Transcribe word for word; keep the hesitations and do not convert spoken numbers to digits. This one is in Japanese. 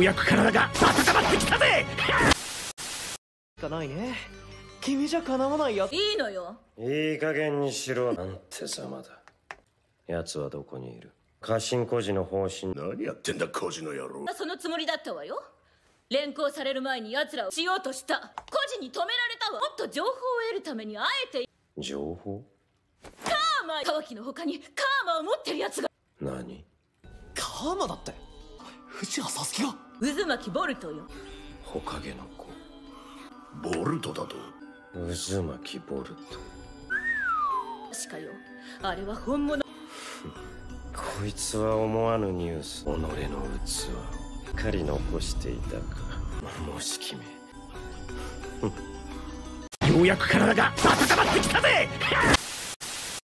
やく体が温まってきたぜ。 かないね。君じゃかなわないや。 いいのよ。 いい加減にしろ。なんてざまだ。奴はどこにいる？家臣孤児の方針。 何やってんだ孤児の野郎。 そのつもりだったわよ。連行される前に奴らをしようとした。孤児に止められたわ。もっと情報を得るためにあえて。 情報？ カーマ。カワキの他にカーマを持ってる奴が。 何？ カーマだって。藤谷サスキが。 渦巻ボルトよ。 火影の子。 ボルトだと？ 渦巻ボルト。 しかよ、あれは本物。 こいつは思わぬニュース。己の器をしっかり残していたか。もし決め。 ようやく体が温まってきたぜ。